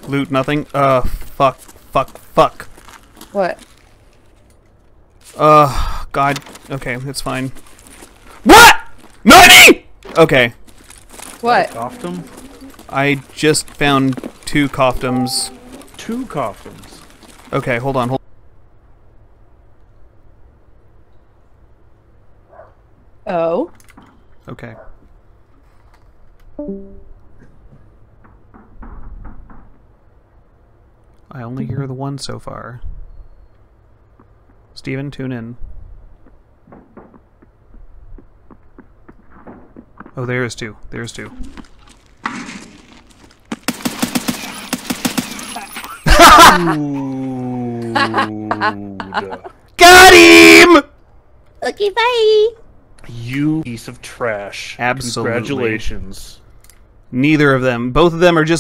Loot nothing. Fuck. What? God. Okay, it's fine. What? Nani? Okay. What? Coftum? I just found 2 coftums. 2 coftums. Okay, hold on. Oh. Okay. I only hear the one so far. Steven, tune in. Oh, there's 2. There's 2. Got him! Okay, bye. You piece of trash. Absolutely. Congratulations. Neither of them. Both of them are just